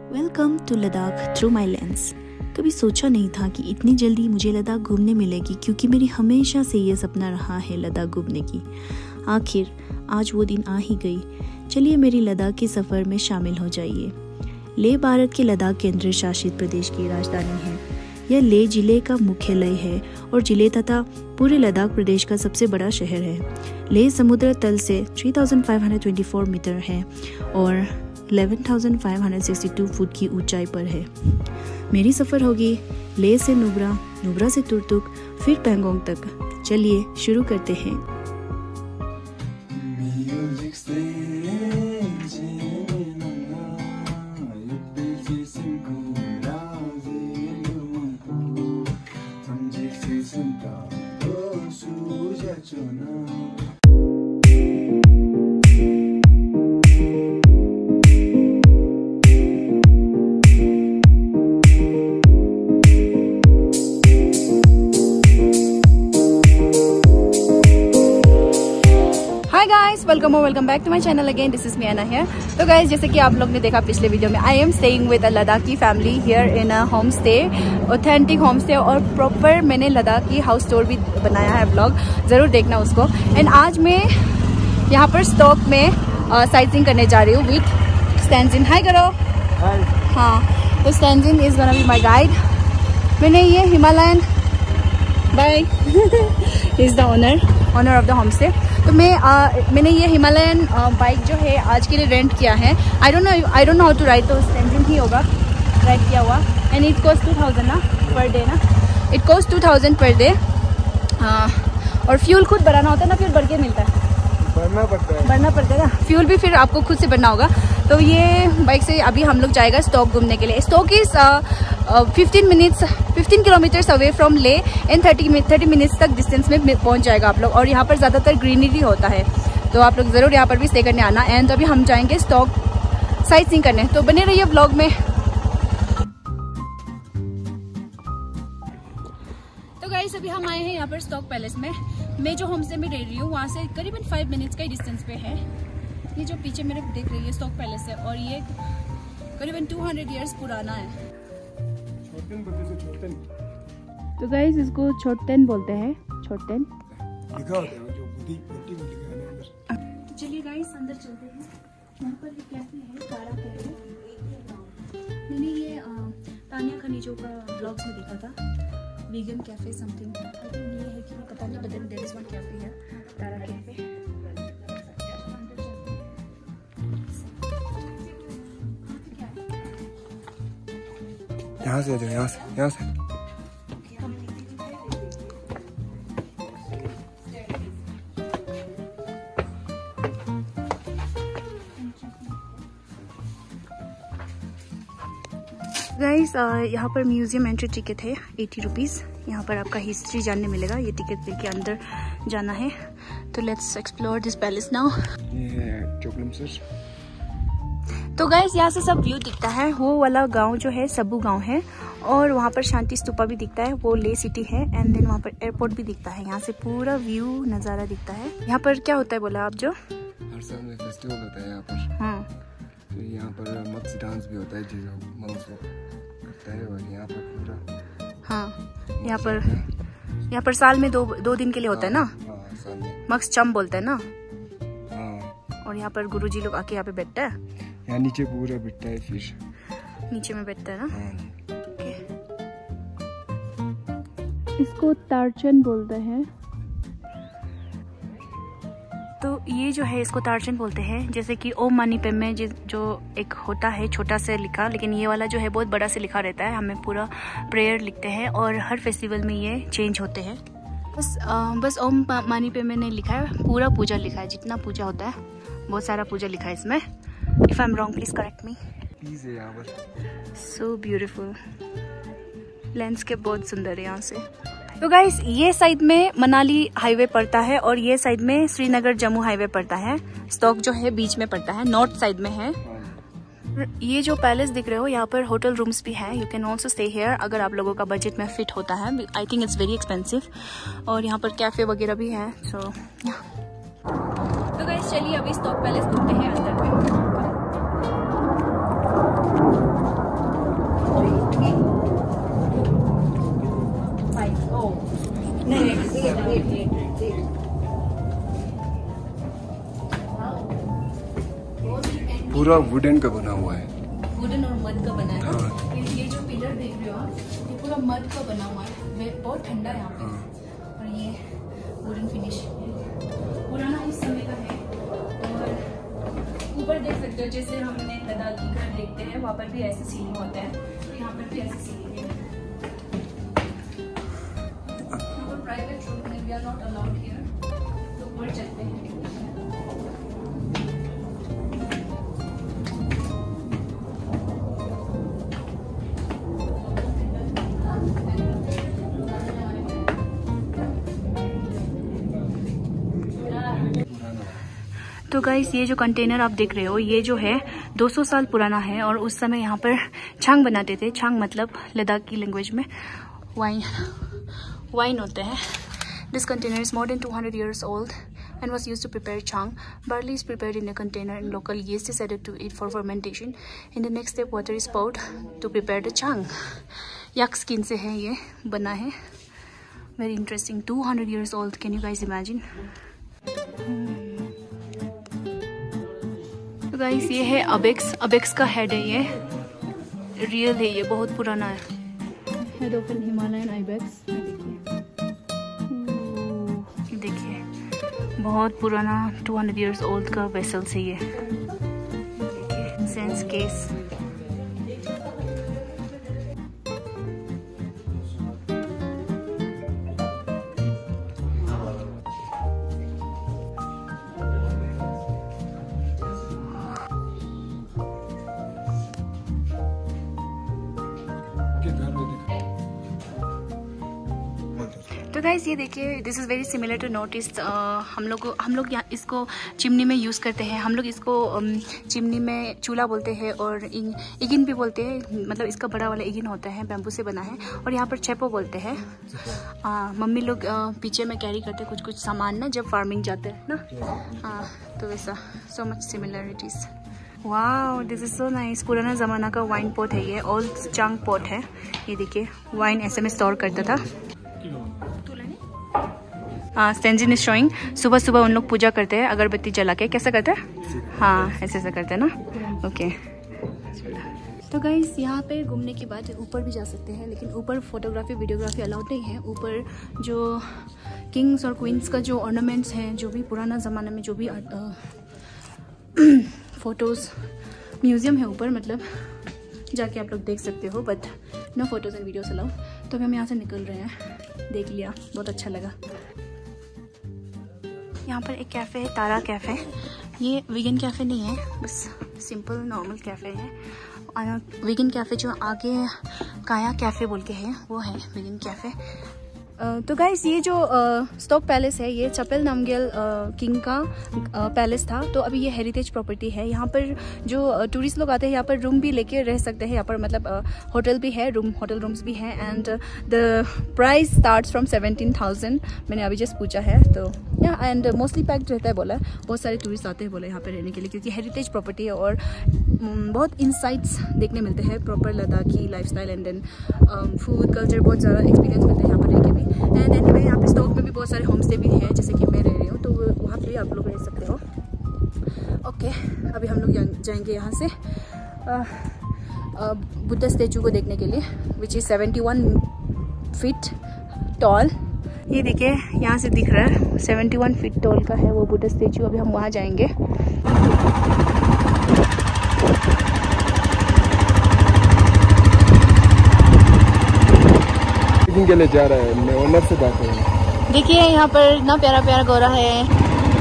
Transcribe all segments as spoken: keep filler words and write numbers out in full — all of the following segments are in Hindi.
Welcome to Ladakh through my lens. कभी सोचा नहीं था कि इतनी जल्दी मुझे लद्दाख घूमने मिलेगी, क्योंकि मेरी हमेशा से ये सपना रहा है लद्दाख घूमने की। आखिर आज वो दिन आ ही गई। चलिए मेरी लद्दाख के सफ़र में शामिल हो जाइए। लेह भारत के लद्दाख केंद्र शासित प्रदेश की राजधानी है। यह लेह जिले का मुख्यालय है और जिले तथा पूरे लद्दाख प्रदेश का सबसे बड़ा शहर है। लेह समुद्र तल से तीन हज़ार पाँच सौ चौबीस मीटर है और ग्यारह हज़ार पाँच सौ बासठ फुट की ऊंचाई पर है। मेरी सफ़र होगी लेह से नुब्रा, नुब्रा से तुरतुक, फिर पैंगोंग तक। चलिए शुरू करते हैं। वेलकम और welcome back to my channel again. This is me Ana here. तो गाइस, जैसे कि आप लोग ने देखा पिछले वीडियो में, I am staying with a Ladakhi family here in a home stay, authentic home stay. और प्रॉपर मैंने लद्दाखी हाउस टूर भी बनाया है ब्लॉग, ज़रूर देखना उसको। एंड आज मैं यहाँ पर स्टॉक में साइट सीइंग करने जा रही हूँ विथ स्टैंजिन। हाय करो। हाँ, तो Stanzin is gonna be my guide. मैंने ये Himalayan by is the owner owner of the home stay. तो मैं आ, मैंने ये हिमालयन बाइक जो है आज के लिए रेंट किया है। I don't know I don't know how to ride, तो स्टैंडिंग ही होगा राइड किया हुआ। And it cost two thousand ना पर डे ना it cost two thousand per day. और फ्यूल खुद भराना होता है ना, फ्यूल भर के मिलता है? भरना पड़ता है भरना पड़ता है ना, फ्यूल भी फिर आपको खुद से भरना होगा। तो ये बाइक से अभी हम लोग जाएगा स्टॉक घूमने के लिए। Stok is fifteen minutes fifteen kilometres away from Leh and thirty thirty minutes तक डिस्टेंस में पहुंच जाएगा आप लोग। और यहाँ पर ज़्यादातर ग्रीनरी होता है, तो आप लोग ज़रूर यहाँ पर भी स्टे करने आना। एंड अभी हम जाएंगे स्टॉक साइट सीइंग करने, तो बने रहिए ब्लॉग में। तो गाइस, अभी हम आए हैं यहाँ पर स्टॉक पैलेस में। मैं जो होम स्टे में रह रही हूँ वहाँ से करीबन फाइव मिनट्स का ही डिस्टेंस पे है। ये जो पीछे मेरे देख रही है स्टॉक पैलेस है, और ये करीबन टू हंड्रेड इयर्स पुराना है। तो गाइस, इसको छोटन बोलते हैं, छोटन लिखा होता है जो बुद्धि बुद्धि में लिखा है अंदर। तो चलिए गाइस, अंदर चलते हैं। यहाँ पर एक कैफे है, तारा कैफे। मैंने ये तानिया खनिजों का ब्लॉग्स में देखा था, vegan cafe something. I think ये है कि पता नहीं, but there is one cafe है, तारा कैफे। यहाँ से यहाँ से यहाँ से गाइस, यहाँ पर म्यूजियम एंट्री टिकट है एटी रुपीज़। यहाँ पर आपका हिस्ट्री जानने मिलेगा। ये टिकट लेके अंदर जाना है। तो let's explore this palace now. तो गाइस, यहाँ से सब व्यू दिखता है। वो वाला गांव जो है सबू गांव है, और वहाँ पर शांति स्तूपा भी दिखता है, वो ले सिटी है। एंड देन वहाँ पर एयरपोर्ट भी दिखता है। यहाँ से पूरा व्यू नज़ारा दिखता है। यहाँ पर क्या होता है बोला आप? जो हर साल में फेस्टिवल होता है यहाँ पर। हाँ, तो यहाँ पर मक्स डांस भी होता है, जो मंक्स करता है। और यहाँ पर पूरा हाँ, यहाँ पर यहाँ पर साल में दो दो दिन के लिए होता है ना। हाँ, साल में मक्स चम बोलते हैं ना। हाँ, और यहाँ पर गुरुजी लोग आके यहाँ पे बैठता है। यहाँ नीचे पूरा बैठता है, फिर नीचे में बैठता है ना। हाँ। इसको तारचन बोलते हैं। तो ये जो है इसको तारचन बोलते हैं। जैसे कि ओम मानी पेमे जो एक होता है छोटा से लिखा, लेकिन ये वाला जो है बहुत बड़ा से लिखा रहता है। हमें पूरा प्रेयर लिखते हैं, और हर फेस्टिवल में ये चेंज होते हैं। बस आ, बस ओम मानी पेमे ने लिखा है, पूरा पूजा लिखा है, जितना पूजा होता है बहुत सारा पूजा लिखा है इसमें। If I am wrong please correct me. Please है यहाँ पर। सो ब्यूटीफुल, लैंडस्केप बहुत सुंदर है यहाँ से। तो गाइस, ये साइड में मनाली हाईवे पड़ता है, और ये साइड में श्रीनगर जम्मू हाईवे पड़ता है। स्टॉक जो है बीच में पड़ता है, नॉर्थ साइड में है। ये जो पैलेस दिख रहे हो, यहाँ पर होटल रूम्स भी है। You can also stay here अगर आप लोगों का बजट में फिट होता है। I think it's very expensive. और यहाँ पर कैफे वगैरह भी है। So so, yeah. तो गाइस, चलिए अभी स्टॉक पैलेस घूमते हैं अंदर में। पूरा वुडन का बना हुआ है। वुडन और मड का बना है ना? हाँ। ये जो पिलर देख रहे हो आप, ये पूरा मड का बना हुआ है। वे बहुत ठंडा है यहाँ पे। हाँ। और ये वुडन फिनिश पुराना इस समय का है। और ऊपर देख सकते हो, जैसे हमने लद्दाखी घर देखते हैं वहाँ पर भी ऐसे सीलिंग होता है, तो यहाँ पर भी ऐसे सीलिंग है। प्राइवेट रूम में we are not allowed here, तो ऊपर चलते हैं। तो गाइस, ये जो कंटेनर आप देख रहे हो, ये जो है दो सौ साल पुराना है। और उस समय यहाँ पर छांग बनाते थे। छांग मतलब लद्दाख की लैंग्वेज में वाइन वाइन होता है। This container is more than two hundred years old and was used to prepare chang. Barley is prepared in a container and local yeast is added to it for fermentation. In the next step, water is poured to prepare the chang. yak skin से है ये बना है। Very interesting. two hundred years old. Can you guys imagine? तो गाइस, ये है अबेक्स। अबेक्स का हेड है, ये रियल है, ये बहुत पुराना है। Head of an Himalayan ibex. देखिए, बहुत पुराना टू हंड्रेड years old का वेसल है ये। देखिए, सेंस केस। तो गाइस, ये देखिए, this is very similar to notice. हम लोग हम लोग यहाँ इसको चिमनी में यूज़ करते हैं। हम लोग इसको um, चिमनी में चूल्हा बोलते हैं और इगिन भी बोलते हैं। मतलब इसका बड़ा वाला इगिन होता है, बैम्बू से बना है। और यहाँ पर चेपो बोलते हैं। uh, मम्मी लोग uh, पीछे में कैरी करते हैं कुछ कुछ सामान ना, जब फार्मिंग जाते हैं ना। uh, तो वैसा so much similarities. Wow, this is so nice. पुराना ज़माना का वाइन पॉट है ये, ओल्ड चांग पॉट है। ये देखिए, वाइन ऐसे में स्टोर करता था। हाँ, स्टेंजिन इज शोइंग। सुबह सुबह उन लोग पूजा करते हैं अगरबत्ती जला के। कैसा करते हैं? हाँ, ऐसे ऐसे करते हैं ना। ओके। तो गाइस, यहाँ पे घूमने के बाद ऊपर भी जा सकते हैं, लेकिन ऊपर फोटोग्राफी वीडियोग्राफी अलाउड नहीं है। ऊपर जो किंग्स और क्वींस का जो ऑर्नामेंट्स हैं, जो भी पुराना ज़माना में जो भी फ़ोटोज़, म्यूज़ियम है ऊपर, मतलब जाके आप लोग देख सकते हो। But no photos and videos allowed. तो हम यहाँ से निकल रहे हैं। देख लिया, बहुत अच्छा लगा। यहाँ पर एक कैफ़े है, तारा कैफ़े। ये वीगन कैफ़े नहीं है, बस सिंपल नॉर्मल कैफ़े है। वीगन कैफ़े जो आगे काया कैफ़े बोल के है, वो है वीगन कैफ़े। तो गाइस, ये जो स्टॉक पैलेस है, ये चपेल नामग्याल किंग का पैलेस था। तो अभी ये हेरिटेज प्रॉपर्टी है। यहाँ पर जो टूरिस्ट लोग आते हैं, यहाँ पर रूम भी लेके रह सकते हैं। यहाँ पर मतलब होटल भी है, रूम होटल रूम्स भी हैं। And the price starts from seventeen thousand. मैंने अभी जस्ट पूछा है। तो या एंड मोस्टली पैक्ड रहता है बोला। बहुत सारे टूरिस्ट आते हैं बोला यहाँ पर रहने के लिए, क्योंकि हेरिटेज प्रॉपर्टी है और बहुत इंसाइट्स देखने मिलते हैं proper Ladakhi lifestyle and then food culture. बहुत ज़्यादा एक्सपीरियंस मिलता है यहाँ पर रह के भी। एंड एनीवे, यहाँ पे स्टॉक में भी बहुत सारे होम स्टे भी हैं, जैसे कि मैं रह रही हूँ, तो वहाँ पे आप लोग रह सकते हो। ओके, अभी हम लोग जाएंगे यहाँ से बुद्धा स्टैचू को देखने के लिए, which is seventy one feet tall. ये देखिए, यहाँ से दिख रहा है सेवेंटी वन फीट टॉल का है वो बुद्धा स्टैचू। अभी हम वहाँ जाएंगे। के लिए जा रहा है, मैं ओनर से बात करूँ। देखिए, यहाँ पर इतना प्यारा प्यारा गोरा है।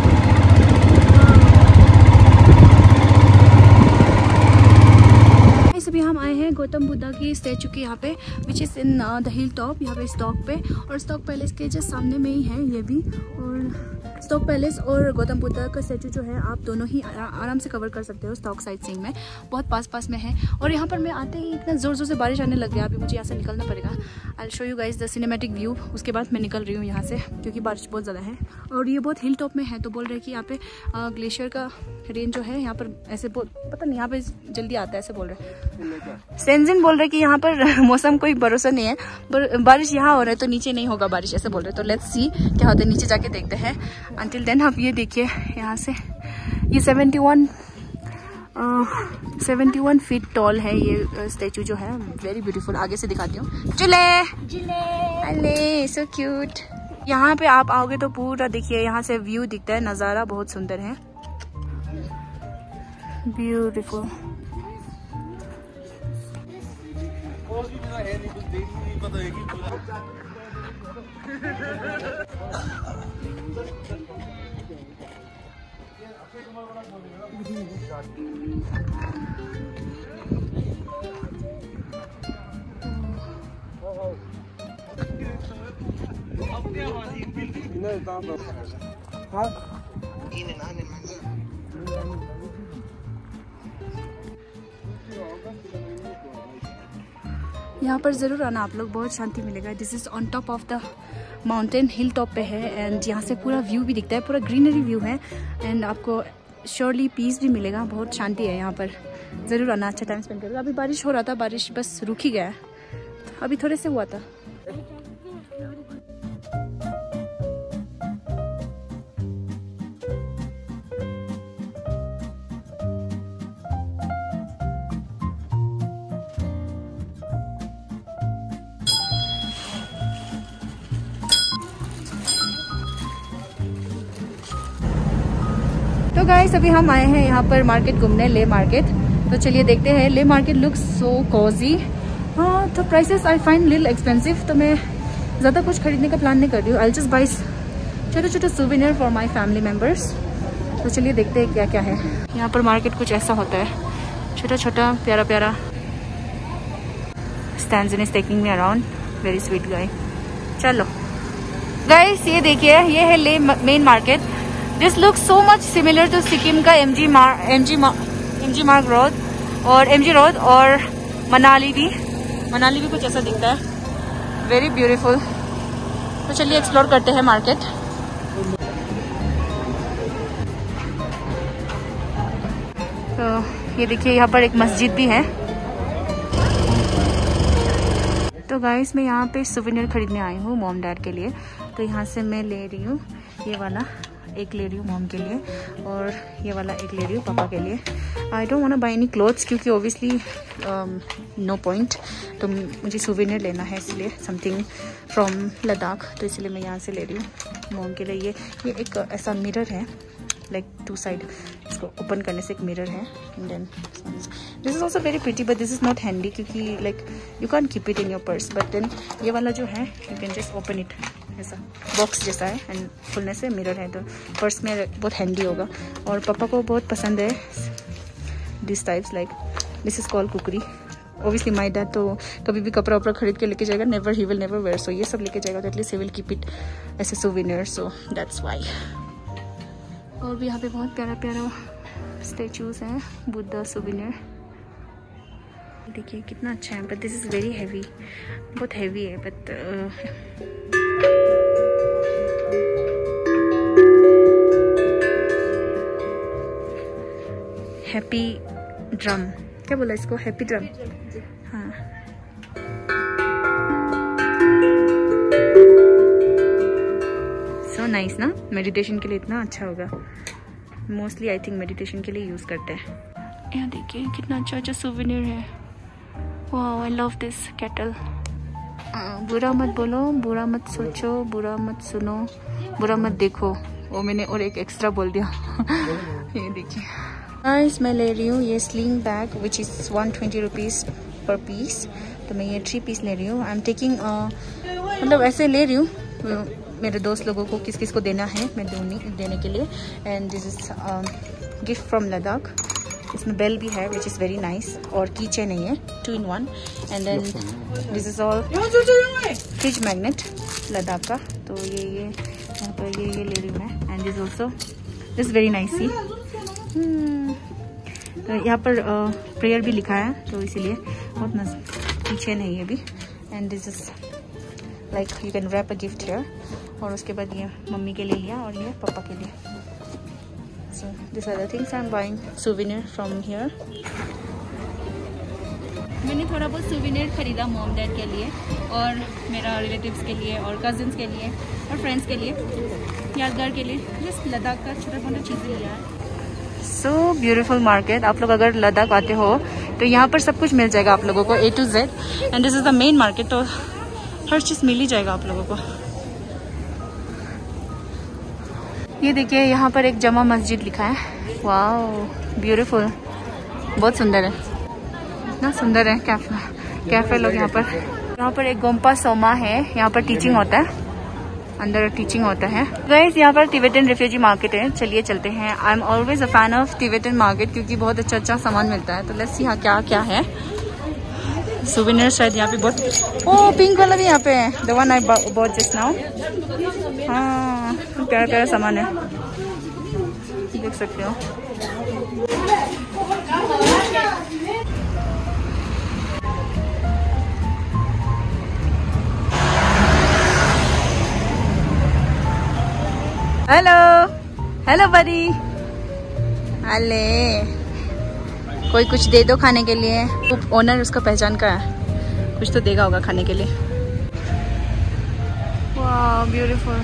अभी हम आए हैं गौतम बुद्धा की स्टैचू के यहाँ पे, which is in the hill top, यहाँ पे स्टॉक पे। और स्टॉक पैलेस के जस्ट सामने में ही है ये भी। और स्टॉक पैलेस और गौतम बुद्धा का स्टैचू जो है, आप दोनों ही आराम से कवर कर सकते हो स्टॉक साइट सीइंग में। बहुत पास पास में है। और यहाँ पर मैं आते ही इतना ज़ोर ज़ोर से बारिश आने लग गया। अभी मुझे यहाँ से निकलना पड़ेगा। I show you guys the cinematic view. उसके बाद मैं निकल रही हूँ यहाँ से, क्योंकि बारिश बहुत ज़्यादा है। और ये बहुत हिल टॉप में है, तो बोल रहे हैं कि यहाँ पे ग्लेशियर का रेंज जो है यहाँ पर ऐसे बहुत, पता नहीं, यहाँ पे जल्दी आता है ऐसे बोल रहे हैं। सेंजिन बोल रहे कि यहाँ पर मौसम कोई भरोसा नहीं है, बारिश यहाँ हो रहा है तो नीचे नहीं होगा बारिश, ऐसे बोल रहे। तो लेट्स सी क्या होता है, नीचे जाके देखते हैं। अंटिल देन आप ये देखिए, यहाँ से ये seventy one seventy one feet tall है ये स्टैचू जो है, वेरी ब्यूटीफुल। आगे से दिखाती हूँ। जुले अले सो क्यूट। यहाँ पे आप आओगे तो पूरा देखिए, यहाँ से व्यू दिखता है, नज़ारा बहुत सुंदर है, ब्यूटीफुल। यहाँ पर ज़रूर आना आप लोग, बहुत शांति मिलेगा। This is on top of the mountain, hill top पे है एंड यहाँ से पूरा व्यू भी दिखता है, पूरा ग्रीनरी व्यू है एंड आपको श्योरली पीस भी मिलेगा, बहुत शांति है यहाँ पर। ज़रूर आना, अच्छा टाइम स्पेंड करेगा। अभी बारिश हो रहा था, बारिश बस रुक ही गया है, अभी थोड़े से हुआ था। तो गाइस अभी हम आए हैं यहाँ पर मार्केट घूमने, ले मार्केट। तो चलिए देखते हैं। ले मार्केट लुक्स सो कोजी। हाँ, तो prices I find little expensive, तो मैं ज़्यादा कुछ खरीदने का प्लान नहीं कर रही हूँ। आई जस्ट बाई छोटे छोटे souvenir for my family members. तो चलिए देखते हैं क्या क्या है यहाँ पर। मार्केट कुछ ऐसा होता है, छोटा छोटा प्यारा प्यारा। Stanzin is taking me around, very sweet guy. चलो गाइस ये देखिए, ये है Leh main market. This looks so much similar to Sikkim का एम जी मार्ग एम जी एम जी मार्ग रोड और एम जी रोड और मनाली भी मनाली भी कुछ ऐसा दिखता है, वेरी ब्यूटीफुल। तो चलिए एक्सप्लोर करते हैं मार्केट। तो ये देखिए यहाँ पर एक मस्जिद भी है। तो गाइस मैं यहाँ पे सुवेनियर खरीदने आई हूँ मॉम डैड के लिए। तो यहाँ से मैं ले रही हूँ ये वाला, एक ले रही हूँ मॉम के लिए और ये वाला एक ले रही हूँ पापा के लिए। I don't want to buy any clothes क्योंकि ओबियसली नो पॉइंट, तो मुझे सुवेनियर लेना है इसलिए, समथिंग फ्रॉम लद्दाख। तो इसलिए मैं यहाँ से ले रही हूँ मॉम के लिए। ये ये एक ऐसा मिरर है, लाइक टू साइड, इसको ओपन करने से एक मिरर है। And then this is also very pretty but this is not handy क्योंकि like you can keep it in your purse. But then ये वाला जो है you can just open it, ऐसा बॉक्स जैसा है एंड खुलने से मिरर है, तो पर्स में बहुत हैंडी होगा। और पापा को बहुत पसंद है this types, like this is called kukri. Obviously my dad तो कभी भी कपड़ा वपड़ा खरीद के लेके जाएगा, never he will never wear, so ये सब लेके जाएगा तो at least he will keep it as a souvenir, so that's why. और भी यहाँ पे बहुत प्यारा प्यारा स्टेचूज हैं, बुद्धा सुवेनियर। देखिए कितना अच्छा है, but this is very heavy, बहुत हैवी है। बट हैप्पी ड्रम, क्या बोला इसको, हैप्पी ड्रम। हाँ सो नाइस ना, मेडिटेशन के लिए इतना अच्छा होगा। मोस्टली आई थिंक मेडिटेशन के लिए यूज़ करते हैं। यहाँ देखिए कितना अच्छा अच्छा सुवेनियर है। वाह, आई लव दिस केटल। बुरा मत बोलो, बुरा मत सोचो, बुरा मत सुनो, बुरा मत देखो। वो मैंने और एक एक्स्ट्रा बोल दिया। ये देखिए गाइस मैं ले रही हूँ ये sling bag which is one twenty rupees per piece. तो मैं ये थ्री पीस ले रही हूँ। आई एम टेकिंग, मतलब ऐसे ले रही हूँ मेरे दोस्त लोगों को, किस किस को देना है मैं दूनी देने के लिए। And this is gift from Ladakh. इसमें बेल भी है विच इज़ वेरी नाइस, और की चेन नहीं है, two in one. And then this is all fridge magnet Ladakh का। तो ये ये यहाँ पर ये ये ले रही हूँ मैं। And this also this very nice see. तो यहाँ पर प्रेयर uh, भी लिखा है, तो इसीलिए बहुत मस्त की चेन है ये भी। And this is like you can wrap a gift here. और उसके बाद ये मम्मी के लिए लिया और ये पापा के लिए। So this are the things I am buying souvenir from here. मैंने थोड़ा बहुत सुवेनियर खरीदा मॉम डैड के लिए और मेरा रिलेटिव्स के लिए और कजिन्स के लिए और फ्रेंड्स के लिए, यादगार के लिए। जस्ट लद्दाख का छोटा मोटा चीज़ें लिया है। So beautiful market. आप लोग अगर लद्दाख आते हो तो यहाँ पर सब कुछ मिल जाएगा आप लोगों को, A to Z. And this is the main market, तो हर चीज मिल ही जाएगा आप लोगों को। ये देखिए यहाँ पर एक जमा मस्जिद लिखा है। वाओ ब्यूटीफुल, बहुत सुंदर है, इतना सुंदर है कैफे कैफे लोग यहाँ पर। यहाँ पर एक गोम्पा सोमा है, यहाँ पर टीचिंग होता है, अंदर टीचिंग होता है। गाइस यहाँ पर तिब्बतन रिफ्यूजी मार्केट है, चलिए चलते हैं। I am always a fan of Tibetan market क्योंकि बहुत अच्छा अच्छा सामान मिलता है। तो लेट्स सी यहाँ क्या क्या है। सुवेनियर शायद यहाँ पे बहुत, ओ पिंक वाला भी यहाँ पे है, the one I bought just now. हाँ प्यारा प्यारा सामान है, देख सकते हो। हेलो हेलो बड़ी, अले कोई कुछ दे दो खाने के लिए। ओनर उसका पहचान का है, कुछ तो देगा होगा खाने के लिए। वाह ब्यूटीफुल।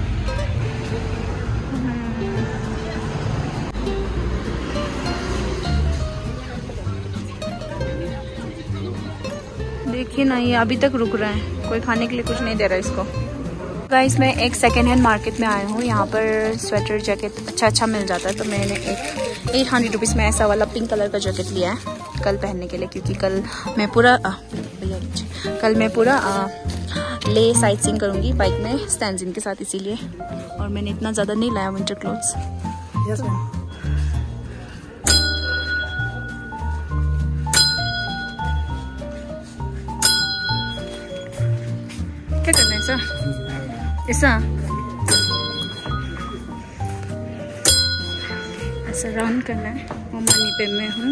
देखिए ना, ये अभी तक रुक रहा है, कोई खाने के लिए कुछ नहीं दे रहा इसको। गाइस मैं एक सेकेंड हैंड मार्केट में आया हूँ, यहाँ पर स्वेटर जैकेट अच्छा अच्छा मिल जाता है। तो मैंने एक एट हंड्रेड रुपीज़ में ऐसा वाला पिंक कलर का जैकेट लिया है कल पहनने के लिए, क्योंकि कल मैं पूरा भैया कल मैं पूरा आ, ले साइट सीइंग करूँगी बाइक में स्टैंजिन के साथ, इसीलिए। और मैंने इतना ज़्यादा नहीं लाया विंटर क्लोथ्स। yes, क्या करना है सर? ऐसा ऐसा राउंड करना है। मोमनी पे मैं हूँ।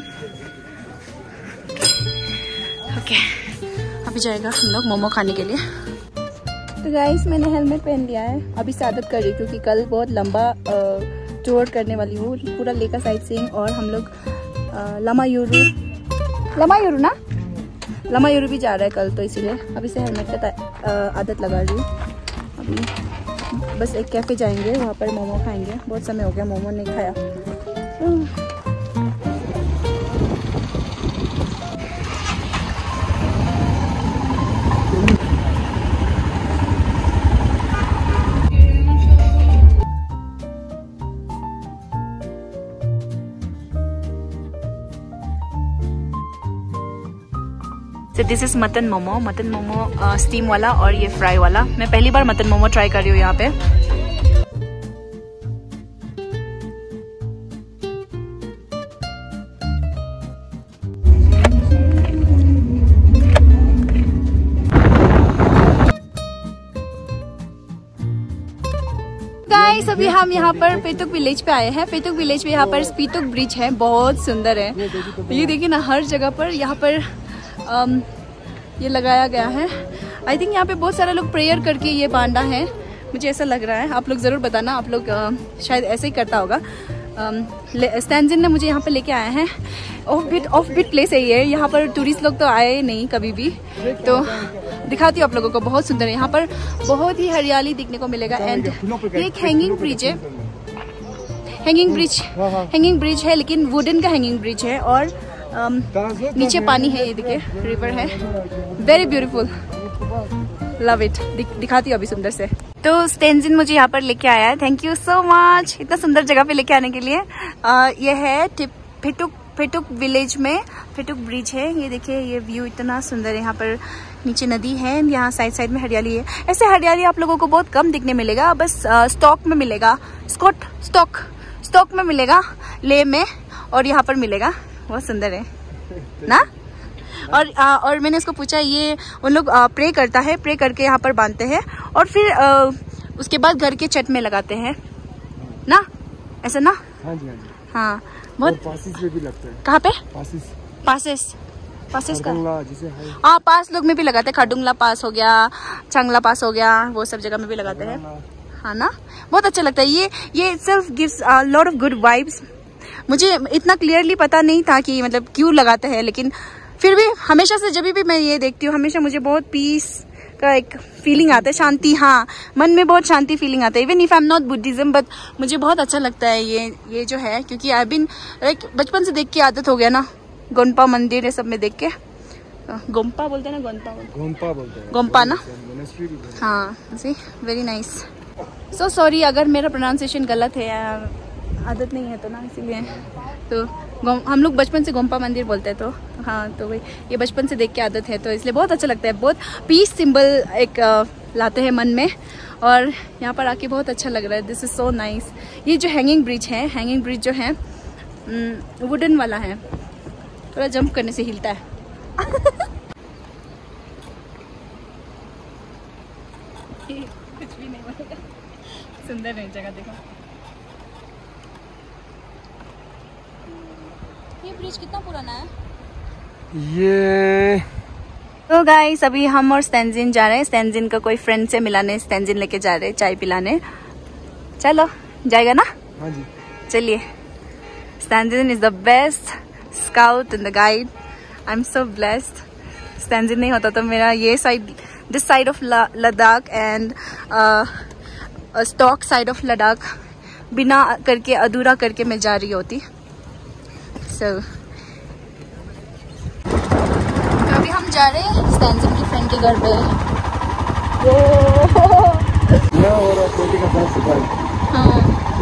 ओके अभी जाएगा हम लोग मोमो खाने के लिए। तो गाइस मैंने हेलमेट पहन लिया है, अभी से आदत कर रही हूँ क्योंकि कल बहुत लंबा टूर करने वाली हूँ, पूरा लेका साइट सीइंग। और हम लोग लमायुरू लमायुरू ना लमायुरू भी जा रहा है कल, तो इसीलिए अभी से हेलमेट का आदत लगा रही हूँ। अभी बस एक कैफे जाएंगे, वहाँ पर मोमो खाएंगे, बहुत समय हो गया मोमो नहीं खाया। So this is mutton momo, mutton momo steam वाला और ये फ्राई वाला। मैं पहली बार मटन मोमो ट्राई कर रही हूँ यहाँ पे। गाइस अभी हम यहाँ पर पेतुक विलेज पे आए हैं। पेतुक विलेज पे यहाँ पर स्पीतुक ब्रिज है, बहुत सुंदर है। ये देखिए ना, हर जगह पर यहाँ पर Um, ये लगाया गया है। आई थिंक यहाँ पे बहुत सारे लोग प्रेयर करके ये बांधा है, मुझे ऐसा लग रहा है। आप लोग ज़रूर बताना, आप लोग uh, शायद ऐसे ही करता होगा। स्टैंजिन um, ने मुझे यहाँ पे लेके आया है। Off beat off beat place है ये, यहाँ पर टूरिस्ट लोग तो आए नहीं कभी भी, तो दिखाती हूँ आप लोगों को। बहुत सुंदर है, यहाँ पर बहुत ही हरियाली देखने को मिलेगा। एंड ये एक हैंगिंग ब्रिज है, हैंगिंग ब्रिज हैंगिंग ब्रिज है लेकिन वुडन का हैंगिंग ब्रिज है। और Um, नीचे पानी है, ये देखिए रिवर है, वेरी ब्यूटीफुल, लव इट। दिख, दिखाती हूँ अभी सुंदर से। तो स्टैंजिन मुझे यहाँ पर लेके आया है, थैंक यू सो मच इतना सुंदर जगह पे लेके आने के लिए। uh, ये है पेतुक पेतुक विलेज में पेतुक ब्रिज है। ये देखिए ये व्यू इतना सुंदर है, यहाँ पर नीचे नदी है, यहाँ साइड साइड में हरियाली है। ऐसे हरियाली आप लोगों को बहुत कम दिखने मिलेगा, बस स्टॉक में मिलेगा, स्कॉट स्टॉक स्टॉक में मिलेगा, ले में, और यहाँ पर मिलेगा। बहुत सुंदर है ना। और आ, और मैंने उसको पूछा, ये उन लोग प्रे करता है, प्रे करके यहाँ पर बांधते हैं और फिर आ, उसके बाद घर के छत में लगाते हैं ना, ऐसा ना। हाँ जी हाँ जी हाँ, बहुत पासिस में भी लगता है। कहाँ पे? पासिस पासिस पासिस का हाँ, पास लोग में भी लगाते हैं। खाडुंगला पास हो गया, चांगला पास हो गया, वो सब जगह में भी लगाते हैं। हाँ ना, बहुत अच्छा लगता है। ये ये itself gives a lot of good vibes. मुझे इतना क्लियरली पता नहीं था कि मतलब क्यों लगाते हैं, लेकिन फिर भी हमेशा से जब भी मैं ये देखती हूँ, हमेशा मुझे बहुत पीस का एक फीलिंग आता है, शांति, हाँ मन में बहुत शांति फीलिंग आता है। Even if I am not Buddhism but मुझे बहुत अच्छा लगता है ये ये जो है, क्योंकि आई बिन लाइक बचपन से देख के आदत हो गया ना, गोम्पा मंदिर ये सब में देख के। गोम्पा बोलते हैं ना, गोम्पा गोम्पा बोलते हैं, गोम्पा ना, हाँ see very nice. So sorry अगर मेरा प्रोनाउंसिएशन गलत है, आदत नहीं है तो ना, इसीलिए। तो हम लोग बचपन से गोम्पा मंदिर बोलते हैं, तो हाँ तो वही ये बचपन से देख के आदत है, तो इसलिए बहुत अच्छा लगता है। बहुत पीस सिंबल एक लाते हैं मन में, और यहाँ पर आके बहुत अच्छा लग रहा है। This is so nice. ये जो हैंगिंग ब्रिज है, हैंगिंग ब्रिज जो है वुडन वाला है, थोड़ा जंप करने से हिलता है। कुछ भी नहीं बोलेगा, सुंदर है जगह, देखो ये ब्रिज कितना पुराना है ये। तो गाइस अभी हम और स्टैंजिन जा रहे हैं, स्टैंजिन का कोई फ्रेंड से मिलाने स्टैंजिन लेके जा रहे हैं चाय पिलाने। चलो जाएगा ना? हाँ जी चलिए। Stanzin is the best scout and the guide. I am so blessed. Stanzin नहीं होता तो मेरा ये side, this side of Ladakh and Stok side of Ladakh बिना करके अधूरा करके मैं जा रही होती। So, अभी हम जा रहे हैं स्टैंजिन की फ्रेंड के घर पे। हाँ।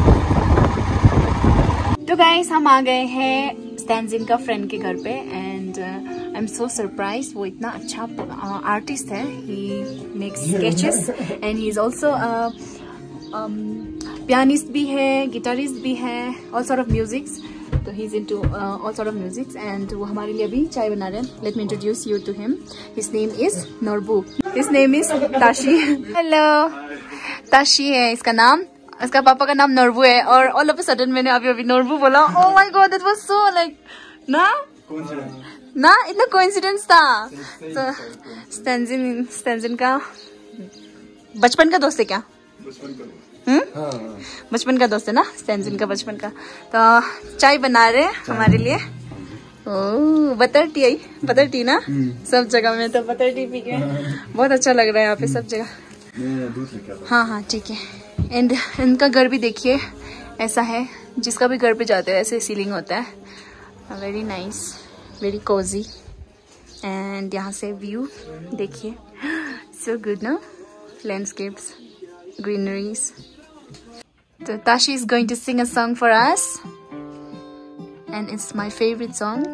तो गाइस हम आ गए हैं स्टैंजिन का फ्रेंड के घर पे and I am so surprise. वो इतना अच्छा आर्टिस्ट है, he makes sketches and he is also pianist भी है, गिटारिस्ट भी है, ऑल सॉर्ट ऑफ म्यूजिक्स। तो he is into all sort of musics and वो हमारे लिए अभी चाय बना रहे हैं। Let me introduce you to him. His name is Norbu, his name is Tashi. Hello, Tashi है इसका नाम, इसका पापा का नाम नोरबू है। और ऑल ऑफ अ सडन मैंने अभी अभी नोरबू बोला। Oh my god, that was so like ना ना इतना कोइंसिडेंस था। तो स्टैंजिन स्टैंजिन का बचपन का दोस्त है क्या? हम्म बचपन का दोस्त है ना स्टैंजिन का, बचपन का। तो चाय बना रहे हैं हमारे लिए। Oh butter tea I, butter tea ना सब जगह में, तो बटर टी पी के बहुत अच्छा लग रहा है यहाँ पे सब जगह। हाँ हाँ ठीक है। एंड इनका घर भी देखिए ऐसा है, जिसका भी घर पे जाते हैं ऐसे सीलिंग होता है। Very nice, very cozy. And यहाँ से व्यू देखिए, सो गुड ना, landscapes, greeneries. So Tashi is going to sing a song for us and it's my favorite song.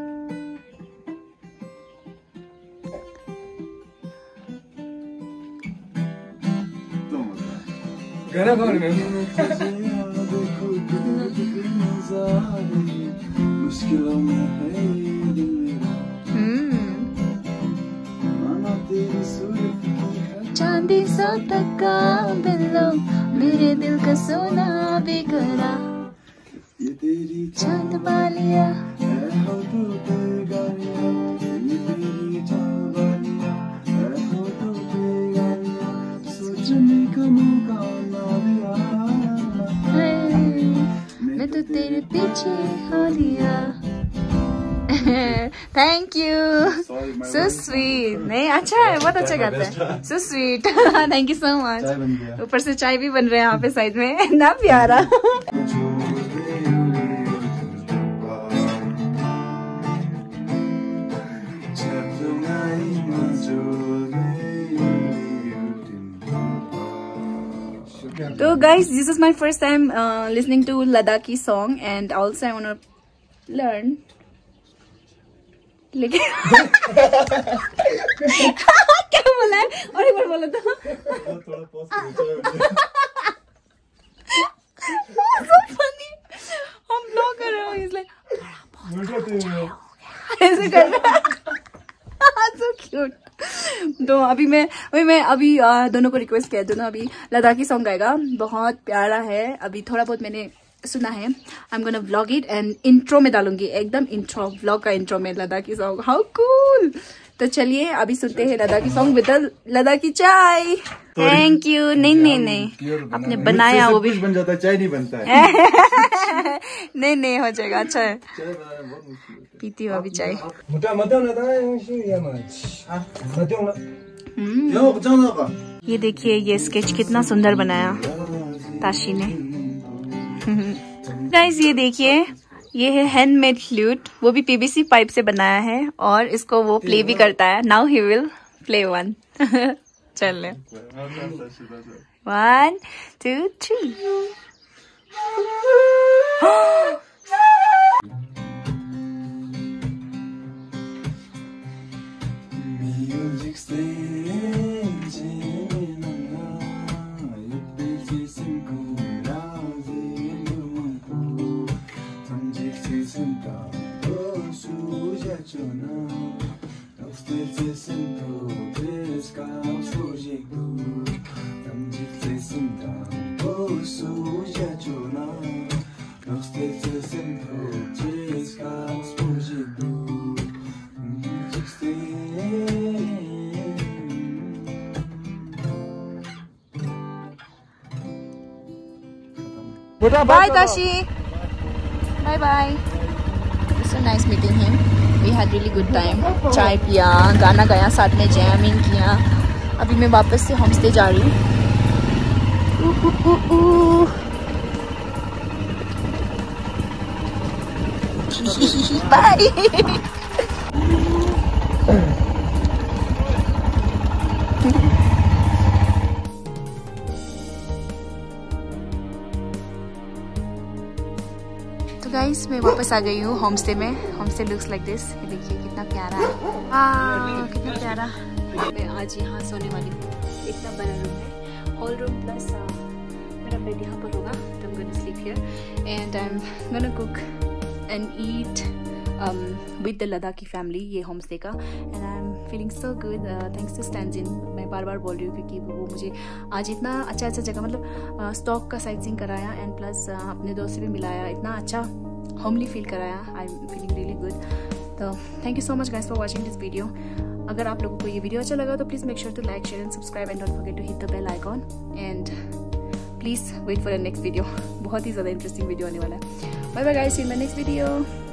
चांदी सा तका बिल्लो मेरे दिल का सोना बिखरा, ये तेरी चांद बालिया सोचने का मौका ना दिया, मैं तो तेरे पीछे हो लिया। Thank you, so sweet. नहीं अच्छा है, बहुत अच्छा गाता है, so sweet. Thank you so much. ऊपर से चाय भी बन रहा है यहाँ पे साइड में, ना प्यारा। तो guys, this is my first time uh, listening to Ladakhi song and also I want to learn. लेकिन क्या बोला है और एक बार बोला था। so funny, हम ब्लॉग कर रहे हो इसलिए ऐसे कर रहा है। so cute। तो अभी मैं अभी मैं अभी दोनों को रिक्वेस्ट किया, दोनों अभी लद्दाखी सॉन्ग गाएगा, बहुत प्यारा है। अभी थोड़ा बहुत मैंने सुना है। I am gonna vlog it and intro में डालूंगी, एकदम इंट्रो, व्लॉग का इंट्रो में लद्दाखी सॉन्ग। How cool. तो चलिए अभी सुनते हैं लद्दाखी सॉन्ग विद लद्दाखी चाय। Thank you. नहीं नहीं नहीं, आपने बनाया वो भी बन जाता है, चाय नहीं बनता है। नहीं नहीं हो जाएगा, अच्छा है। पीती हूँ अभी चाय। ये देखिए ये स्केच कितना सुंदर बनाया ताशी ने। गाइस ये देखिए ये है हैंडमेड फ्लूट, वो भी पीवीसी पाइप से बनाया है और इसको वो प्ले भी करता है। Now he will play one. चल one two three. Bye Tashi. Bye bye. It's so nice meeting him. We had really good time. चाय पिया, गाना गाया, साथ में जैमिंग किया। अभी मैं वापस से होम स्टे जा रही हूँ। Bye. तो गाइस मैं वापस आ गई हूँ होम स्टे में। Home stay looks like this. ये देखिए कितना प्यारा है। आ, कितना प्यारा। मैं आज यहाँ सोने वाली हूँ। इतना बड़ा रूम है, हॉल रूम प्लस मेरा बेड यहाँ पर होगा। तो I'm gonna sleep here and I'm gonna cook and eat um, with the Ladakhi family। ये होम स्टे का and I'm feeling so good thanks to Stanzin। मैं बार बार बोल रही हूँ क्योंकि वो मुझे आज इतना अच्छा अच्छा जगह मतलब स्टॉक का साइट सीइंग कराया एंड प्लस अपने दोस्त से भी मिलाया, इतना अच्छा होमली फील कराया। I am feeling really good. तो thank you so much guys for watching this video. अगर आप लोगों को ये वीडियो अच्छा लगा तो please make sure to like share and subscribe and don't forget to hit the bell icon and please wait for the next video. बहुत ही ज़्यादा इंटरेस्टिंग वीडियो आने वाला है। Bye bye guys, see you in my next video.